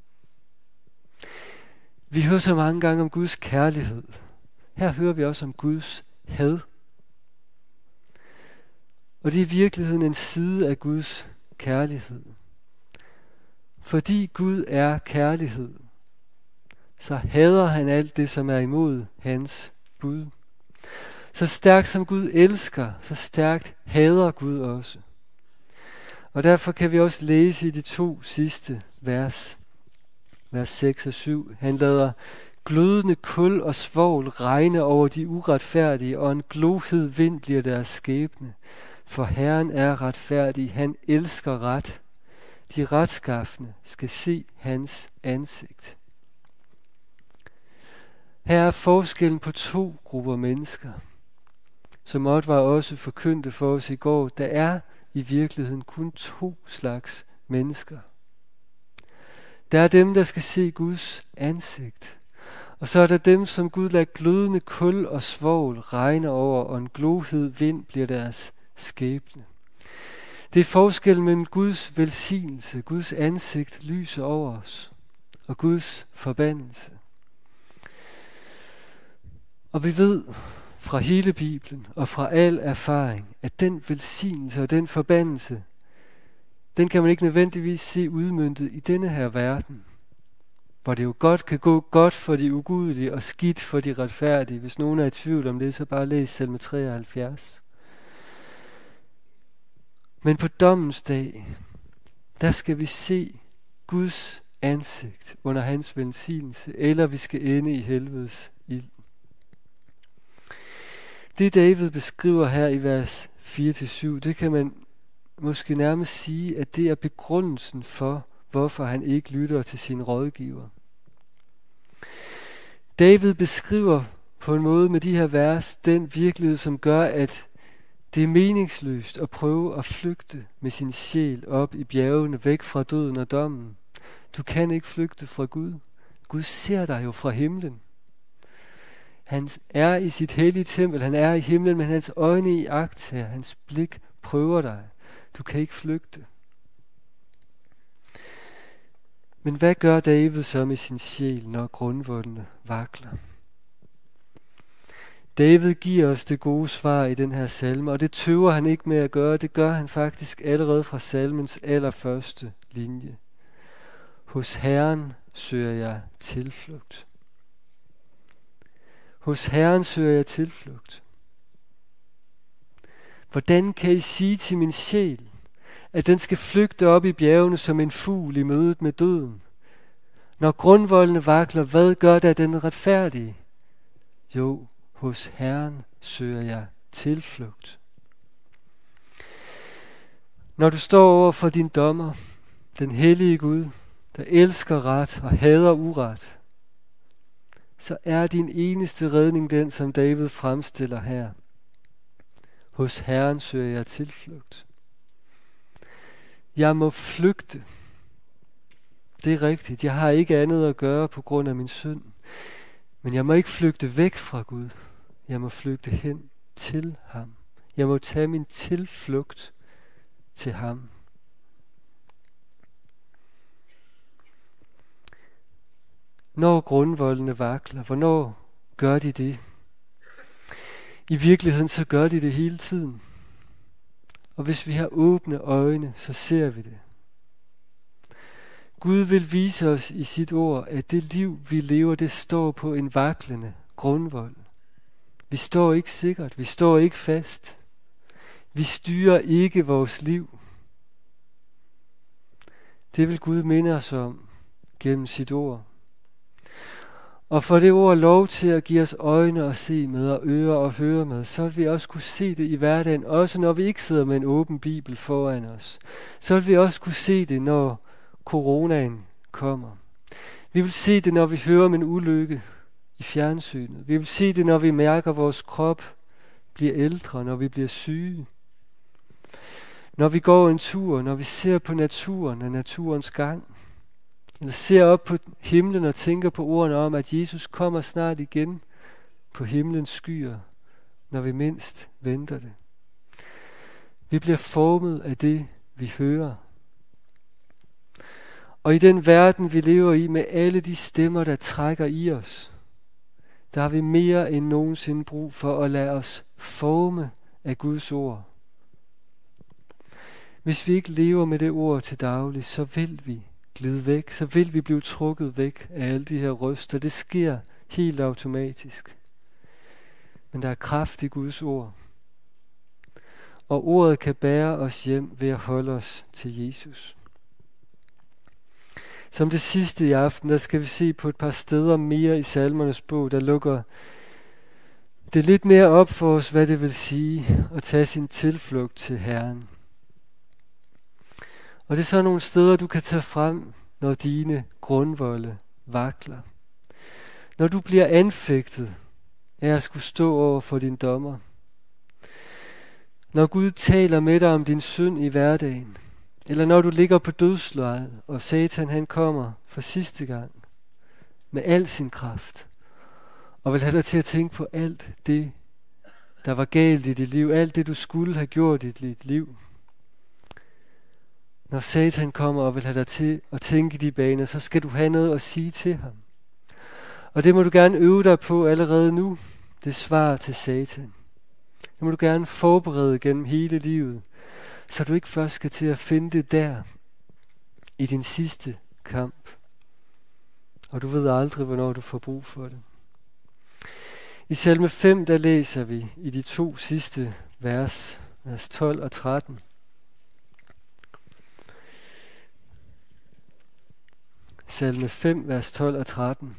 Vi hører så mange gange om Guds kærlighed. Her hører vi også om Guds had. Og det er i virkeligheden en side af Guds kærlighed. Fordi Gud er kærlighed, så hader han alt det, som er imod hans bud. Så stærkt som Gud elsker, så stærkt hader Gud også. Og derfor kan vi også læse i de to sidste vers, vers seks og syv. Han lader glødende kul og svovl regne over de uretfærdige, og en glohed vind bliver deres skæbne. For Herren er retfærdig, han elsker ret. De retskaffende skal se hans ansigt. Her er forskellen på to grupper mennesker, som Oddvar også forkyndte for os i går. Der er i virkeligheden kun to slags mennesker. Der er dem, der skal se Guds ansigt. Og så er der dem, som Gud lader glødende kul og svovl regne over, og en glohed vind bliver deres skæbne. Det er forskellen mellem Guds velsignelse, Guds ansigt lyser over os, og Guds forbandelse. Og vi ved fra hele Bibelen og fra al erfaring, at den velsignelse og den forbandelse, den kan man ikke nødvendigvis se udmøntet i denne her verden, hvor det jo godt kan gå godt for de ugudelige og skidt for de retfærdige. Hvis nogen er i tvivl om det, så bare læs salme treoghalvfjerds. Men på dommens dag, der skal vi se Guds ansigt under hans velsignelse, eller vi skal ende i helvedes ild. Det David beskriver her i vers fire til syv, det kan man måske nærmest sige, at det er begrundelsen for, hvorfor han ikke lytter til sin rådgiver. David beskriver på en måde med de her vers den virkelighed, som gør, at det er meningsløst at prøve at flygte med sin sjæl op i bjergene, væk fra døden og dommen. Du kan ikke flygte fra Gud. Gud ser dig jo fra himlen. Han er i sit hellige tempel, han er i himlen, men hans øjne i agt her, hans blik prøver dig. Du kan ikke flygte. Men hvad gør David så med sin sjæl, når grundvoldene vakler? David giver os det gode svar i den her salme, og det tøver han ikke med at gøre. Det gør han faktisk allerede fra salmens allerførste linje. Hos Herren søger jeg tilflugt. Hos Herren søger jeg tilflugt. Hvordan kan I sige til min sjæl, at den skal flygte op i bjergene som en fugl i mødet med døden? Når grundvoldene vakler, hvad gør der den retfærdige? Jo, hos Herren søger jeg tilflugt. Når du står over for din dommer, den hellige Gud, der elsker ret og hader uret, så er din eneste redning den, som David fremstiller her. Hos Herren søger jeg tilflugt. Jeg må flygte. Det er rigtigt. Jeg har ikke andet at gøre på grund af min synd. Men jeg må ikke flygte væk fra Gud. Jeg må flygte hen til ham. Jeg må tage min tilflugt til ham. Når grundvoldene vakler, hvornår gør de det? I virkeligheden så gør de det hele tiden. Og hvis vi har åbne øjne, så ser vi det. Gud vil vise os i sit ord, at det liv, vi lever, det står på en vaklende grundvold. Vi står ikke sikkert, vi står ikke fast. Vi styrer ikke vores liv. Det vil Gud minde os om gennem sit ord. Og for det ord lov til at give os øjne at se med og ører at høre med, så vil vi også kunne se det i hverdagen, også når vi ikke sidder med en åben bibel foran os. Så vil vi også kunne se det, når coronaen kommer. Vi vil se det, når vi hører om en ulykke i fjernsynet. Vi vil se det, når vi mærker, at vores krop bliver ældre, når vi bliver syge. Når vi går en tur, når vi ser på naturen og naturens gang. Eller ser op på himlen og tænker på ordene om, at Jesus kommer snart igen på himlens skyer når vi mindst venter det. Vi bliver formet af det, vi hører. Og i den verden, vi lever i, med alle de stemmer, der trækker i os, der har vi mere end nogensinde brug for at lade os forme af Guds ord. Hvis vi ikke lever med det ord til daglig, så vil vi glide væk, så vil vi blive trukket væk af alle de her røster. Det sker helt automatisk. Men der er kraft i Guds ord. Og ordet kan bære os hjem ved at holde os til Jesus. Som det sidste i aften, der skal vi se på et par steder mere i Salmernes bog, der lukker det lidt mere op for os, hvad det vil sige at tage sin tilflugt til Herren. Og det er så nogle steder, du kan tage frem, når dine grundvolde vakler. Når du bliver anfægtet af at skulle stå over for din dommer. Når Gud taler med dig om din synd i hverdagen. Eller når du ligger på dødslejet, og Satan han kommer for sidste gang med al sin kraft. Og vil have dig til at tænke på alt det, der var galt i dit liv. Alt det, du skulle have gjort i dit liv. Når Satan kommer og vil have dig til at tænke i de baner, så skal du have noget at sige til ham. Og det må du gerne øve dig på allerede nu. Det svar til Satan. Det må du gerne forberede gennem hele livet, så du ikke først skal til at finde det der i din sidste kamp. Og du ved aldrig, hvornår du får brug for det. I salme fem, der læser vi i de to sidste vers, vers tolv og tretten. Salme fem, vers tolv og tretten.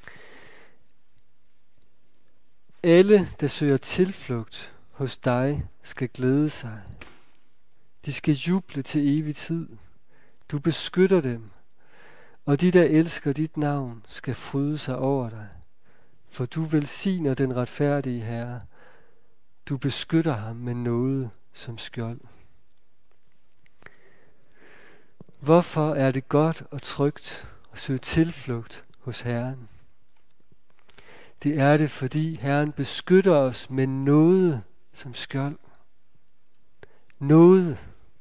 Alle, der søger tilflugt hos dig, skal glæde sig. De skal juble til evig tid. Du beskytter dem, og de, der elsker dit navn, skal fryde sig over dig. For du velsigner den retfærdige Herre. Du beskytter ham med noget som skjold. Hvorfor er det godt og trygt at søge tilflugt hos Herren? Det er det, fordi Herren beskytter os med noget som skjold. Noget.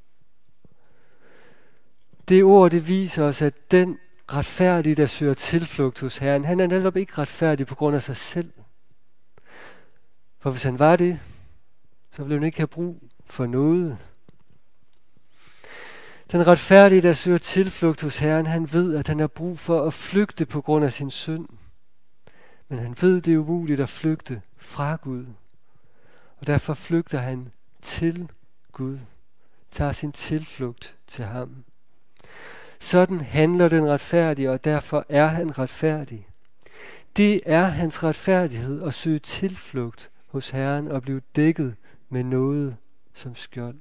Det ord, det viser os, at den retfærdige, der søger tilflugt hos Herren, han er netop ikke retfærdig på grund af sig selv. For hvis han var det, så ville han ikke have brug for noget. Den retfærdige, der søger tilflugt hos Herren, han ved, at han har brug for at flygte på grund af sin synd. Men han ved, det er umuligt at flygte fra Gud. Og derfor flygter han til Gud. Tager sin tilflugt til ham. Sådan handler den retfærdige, og derfor er han retfærdig. Det er hans retfærdighed at søge tilflugt hos Herren og blive dækket med noget som skjold.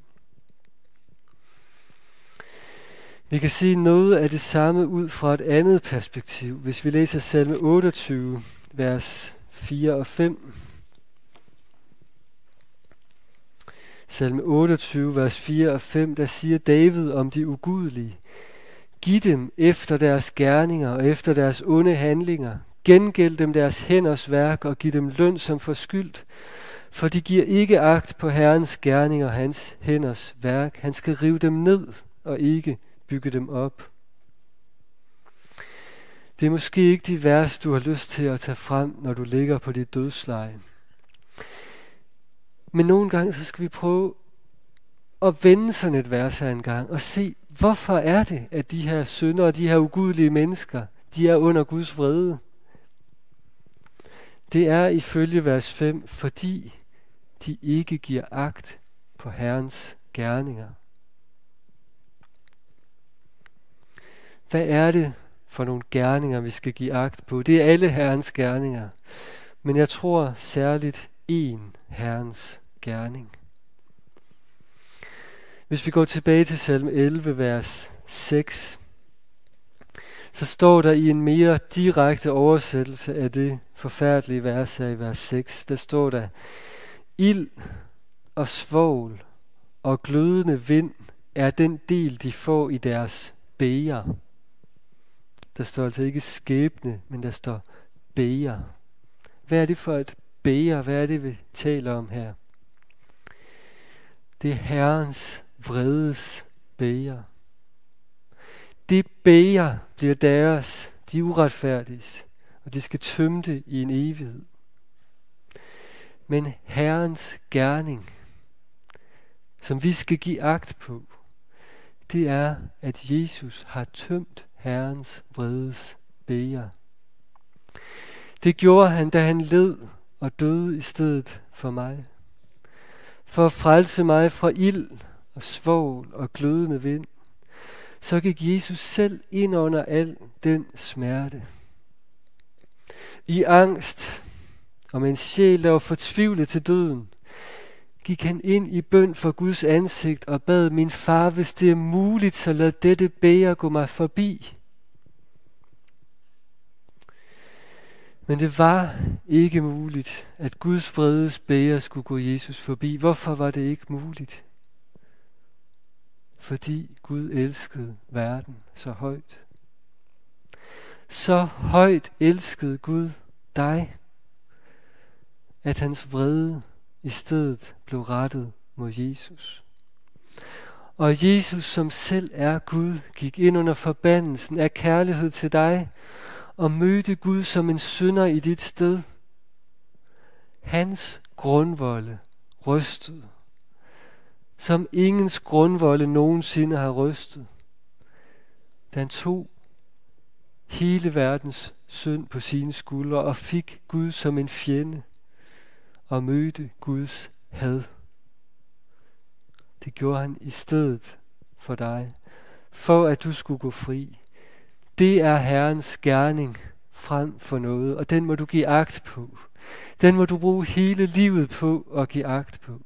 Vi kan sige noget af det samme ud fra et andet perspektiv, hvis vi læser salme otteogtyve, vers fire og fem. Salme otteogtyve, vers fire og fem, der siger David om de ugudelige: Giv dem efter deres gerninger og efter deres onde handlinger. Gengæld dem deres hænders værk og giv dem løn som forskyldt. For de giver ikke agt på Herrens gerninger og hans hænders værk. Han skal rive dem ned og ikke bygge dem op. Det er måske ikke de vers, du har lyst til at tage frem, når du ligger på dit dødsleje. Men nogle gange så skal vi prøve at vende sådan et vers her en gang og se, hvorfor er det, at de her syndere, de her ugudelige mennesker, de er under Guds vrede? Det er ifølge vers fem, fordi de ikke giver agt på Herrens gerninger. Hvad er det for nogle gerninger, vi skal give agt på? Det er alle Herrens gerninger. Men jeg tror særligt én Herrens gerning. Hvis vi går tilbage til salme elleve, vers seks, så står der i en mere direkte oversættelse af det forfærdelige vers her i vers seks, der står der: Ild og svovl og glødende vind er den del, de får i deres bæger. Der står altså ikke skæbne, men der står bæger. Hvad er det for et bæger, hvad er det, vi taler om her? Det er Herrens vredes bæger. Det bæger bliver deres, de uretfærdiges, og de skal tømme det i en evighed. Men Herrens gerning, som vi skal give agt på, det er, at Jesus har tømt Herrens vredes bæger. Det gjorde han, da han led og døde i stedet for mig. For at frelse mig fra ild og svovl og glødende vind, så gik Jesus selv ind under al den smerte. I angst og med en sjæl, der var fortvivlet til døden, gik han ind i bøn for Guds ansigt og bad: min far, hvis det er muligt, så lad dette bæger gå mig forbi. Men det var ikke muligt, at Guds vredes bæger skulle gå Jesus forbi. Hvorfor var det ikke muligt? Fordi Gud elskede verden så højt. Så højt elskede Gud dig, at hans vrede i stedet blev rettet mod Jesus. Og Jesus, som selv er Gud, gik ind under forbandelsen af kærlighed til dig og mødte Gud som en synder i dit sted. Hans grundvolde rystede, som ingens grundvolde nogensinde har rystet. Da han tog hele verdens synd på sine skuldre og fik Gud som en fjende og mødte Guds had. Det gjorde han i stedet for dig, for at du skulle gå fri. Det er Herrens gerning frem for noget, og den må du give agt på. Den må du bruge hele livet på at give agt på.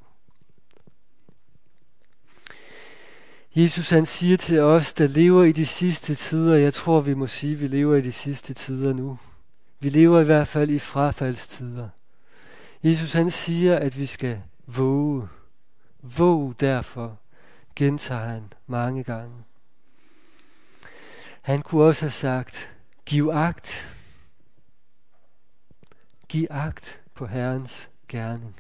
Jesus han siger til os, der lever i de sidste tider, jeg tror vi må sige, at vi lever i de sidste tider nu. Vi lever i hvert fald i frafaldstider. Jesus han siger, at vi skal våge. Våg derfor, gentager han mange gange. Han kunne også have sagt, giv agt. Giv agt på Herrens gerning.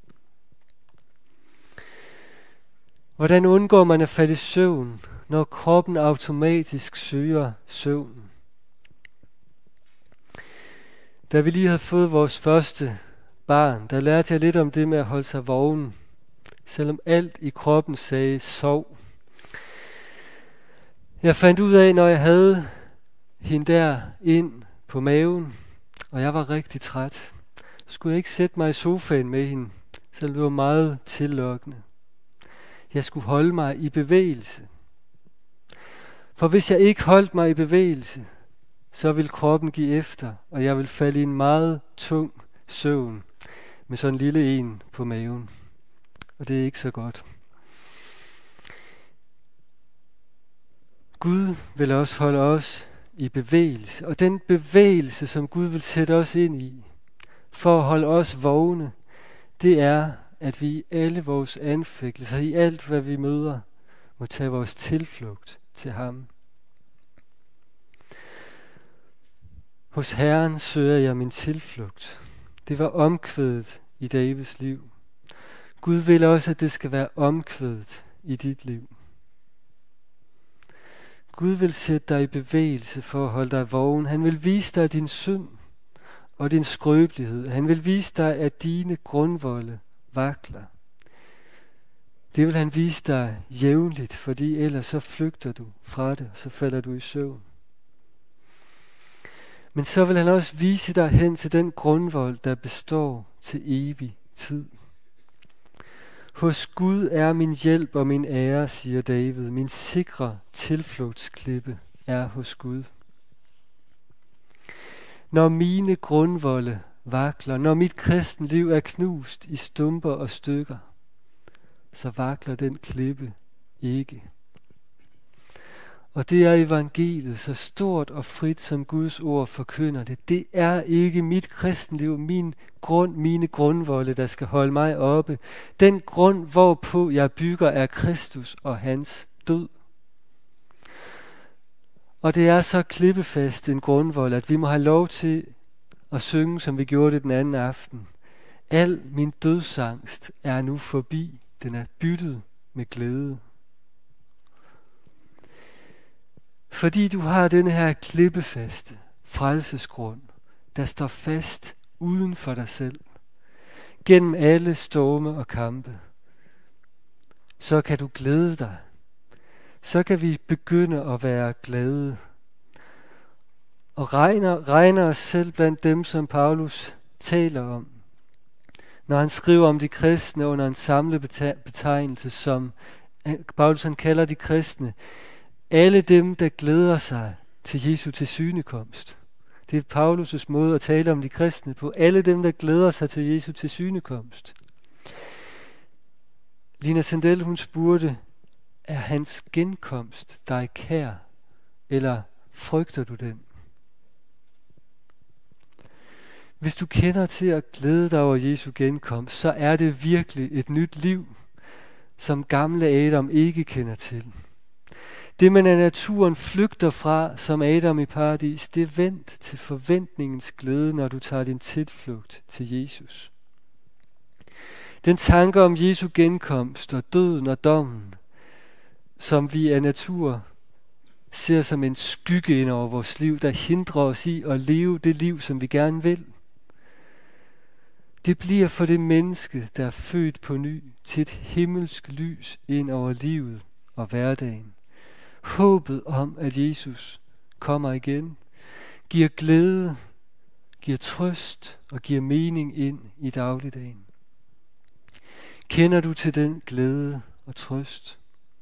Hvordan undgår man at falde i søvn, når kroppen automatisk søger søvn? Da vi lige havde fået vores første barn, der lærte jeg lidt om det med at holde sig vågen, selvom alt i kroppen sagde sov. Jeg fandt ud af, når jeg havde hende der ind på maven, og jeg var rigtig træt, skulle jeg ikke sætte mig i sofaen med hende, selvom det var meget tillokkende. Jeg skulle holde mig i bevægelse. For hvis jeg ikke holdt mig i bevægelse, så ville kroppen give efter, og jeg ville falde i en meget tung søvn med sådan en lille en på maven. Og det er ikke så godt. Gud vil også holde os i bevægelse, og den bevægelse, som Gud vil sætte os ind i, for at holde os vågne, det er, at vi i alle vores anfægtelser, i alt hvad vi møder, må tage vores tilflugt til ham. Hos Herren søger jeg min tilflugt. Det var omkvædet i Davids liv. Gud vil også, at det skal være omkvædet i dit liv. Gud vil sætte dig i bevægelse for at holde dig vågen. Han vil vise dig din synd og din skrøbelighed. Han vil vise dig, at dine grundvolde vakler. Det vil han vise dig jævnligt, fordi ellers så flygter du fra det, og så falder du i søvn. Men så vil han også vise dig hen til den grundvold, der består til evig tid. Hos Gud er min hjælp og min ære, siger David. Min sikre tilflugtsklippe er hos Gud. Når mine grundvolde vakler, når mit kristenliv er knust i stumper og stykker, så vakler den klippe ikke. Og det er evangeliet, så stort og frit som Guds ord forkynder det. Det er ikke mit kristenliv, min grund, mine grundvolde, der skal holde mig oppe. Den grund, hvorpå jeg bygger, er Kristus og hans død. Og det er så klippefast en grundvold, at vi må have lov til at synge, som vi gjorde det den anden aften. Al min dødsangst er nu forbi. Den er byttet med glæde. Fordi du har denne her klippefaste frelsesgrund, der står fast uden for dig selv, gennem alle storme og kampe, så kan du glæde dig. Så kan vi begynde at være glade. Og regner, regner os selv blandt dem, som Paulus taler om, når han skriver om de kristne under en samlet betegnelse, som Paulus han kalder de kristne, alle dem, der glæder sig til Jesu tilsynekomst. Det er Paulus' måde at tale om de kristne på. Alle dem, der glæder sig til Jesu tilsynekomst. Lina Sandel, hun spurgte, er hans genkomst dig kær, eller frygter du den? Hvis du kender til at glæde dig over Jesu genkomst, så er det virkelig et nyt liv, som gamle Adam ikke kender til. Det man af naturen flygter fra, som Adam i paradis, det er vendt til forventningens glæde, når du tager din tilflugt til Jesus. Den tanke om Jesu genkomst og døden og dommen, som vi af natur ser som en skygge ind over vores liv, der hindrer os i at leve det liv, som vi gerne vil. Det bliver for det menneske, der er født på ny, til et himmelsk lys ind over livet og hverdagen. Håbet om, at Jesus kommer igen, giver glæde, giver trøst og giver mening ind i dagligdagen. Kender du til den glæde og trøst?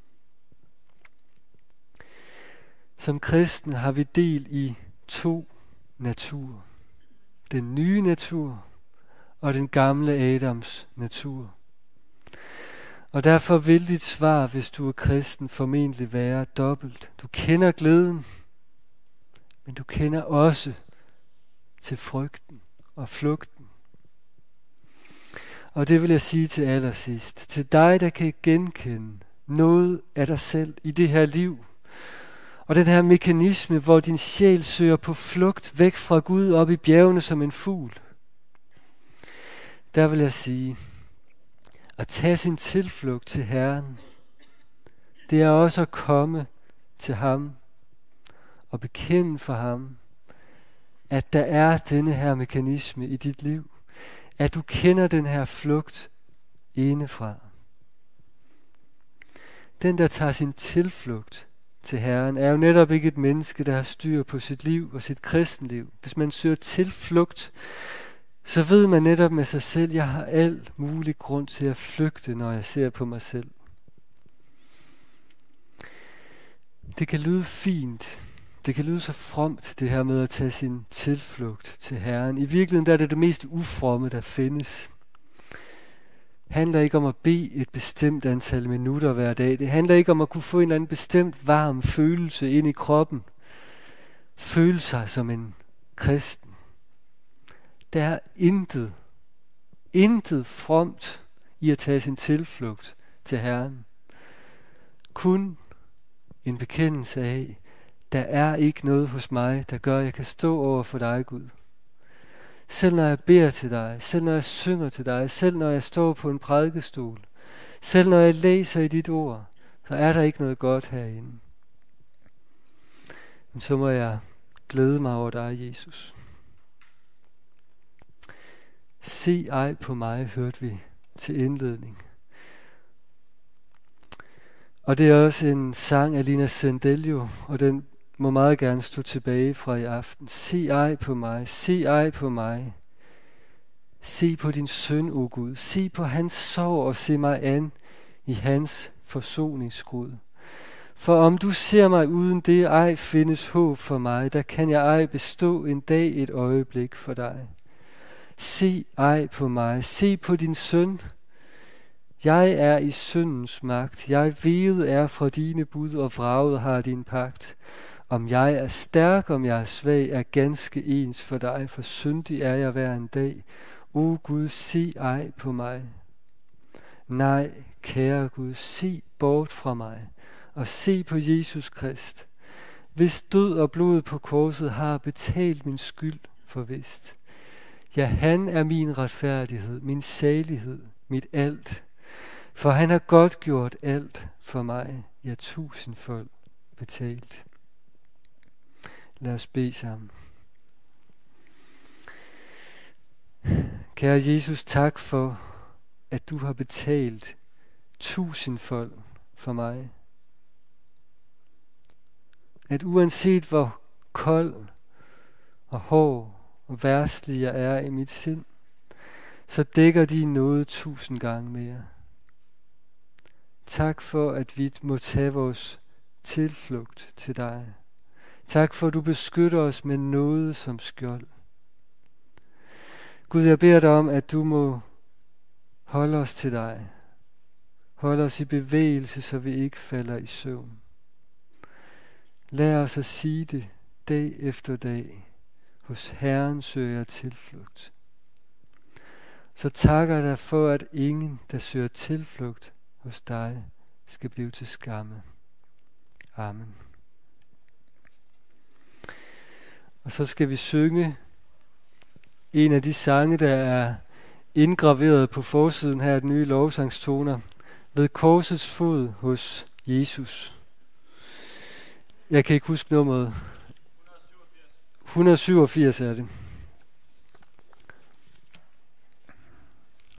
Som kristne har vi del i to naturer. Den nye natur og den gamle Adams natur. Og derfor vil dit svar, hvis du er kristen, formentlig være dobbelt. Du kender glæden, men du kender også til frygten og flugten. Og det vil jeg sige til allersidst. Til dig, der kan genkende noget af dig selv i det her liv, og den her mekanisme, hvor din sjæl søger på flugt væk fra Gud op i bjergene som en fugl. Der vil jeg sige, at tage sin tilflugt til Herren, det er også at komme til ham og bekende for ham, at der er denne her mekanisme i dit liv, at du kender den her flugt indefra. Den, der tager sin tilflugt til Herren, er jo netop ikke et menneske, der har styr på sit liv og sit kristenliv. Hvis man søger tilflugt, så ved man netop med sig selv, jeg har al mulig grund til at flygte, når jeg ser på mig selv. Det kan lyde fint. Det kan lyde så fromt, det her med at tage sin tilflugt til Herren. I virkeligheden der er det det mest ufromme, der findes. Det handler ikke om at bede et bestemt antal minutter hver dag. Det handler ikke om at kunne få en eller anden bestemt varm følelse ind i kroppen. Føle sig som en kristen. Der er intet, intet fromt i at tage sin tilflugt til Herren. Kun en bekendelse af, der er ikke noget hos mig, der gør, at jeg kan stå over for dig, Gud. Selv når jeg beder til dig, selv når jeg synger til dig, selv når jeg står på en prædikestol, selv når jeg læser i dit ord, så er der ikke noget godt herinde. Men så må jeg glæde mig over dig, Jesus. Se ej på mig, hørte vi til indledning. Og det er også en sang af Lina Sendelio, og den må meget gerne stå tilbage fra i aften. Se ej på mig, se ej på mig. Se på din søn, o Gud. Se på hans sorg og se mig an i hans forsoningsskrud. For om du ser mig uden det, ej findes håb for mig, der kan jeg ej bestå en dag et øjeblik for dig. Se ej på mig, se på din søn. Jeg er i syndens magt, jeg veget er fra dine bud, og vraget har din pagt. Om jeg er stærk, om jeg er svag, er ganske ens for dig, for syndig er jeg hver en dag. O Gud, se ej på mig. Nej, kære Gud, se bort fra mig, og se på Jesus Krist, hvis død og blod på korset har betalt min skyld for vist. Ja, han er min retfærdighed, min salighed, mit alt. For han har godt gjort alt for mig, ja tusindfold betalt. Lad os bede sammen. Kære Jesus, tak for, at du har betalt tusindfold for mig. At uanset hvor kold og hård og værstlig jeg er i mit sind, så dækker de noget tusind gange mere. Tak for, at vi må tage vores tilflugt til dig. Tak for, at du beskytter os med noget som skjold. Gud, jeg beder dig om, at du må holde os til dig. Holde os i bevægelse, så vi ikke falder i søvn. Lær os at sige det dag efter dag. Hos Herren søger jeg tilflugt. Så takker jeg dig for, at ingen, der søger tilflugt hos dig, skal blive til skamme. Amen. Og så skal vi synge en af de sange, der er indgraveret på forsiden her af den nye lovsangstoner. Ved korsets fod hos Jesus. Jeg kan ikke huske nummeret. et hundrede syvogfirs er det.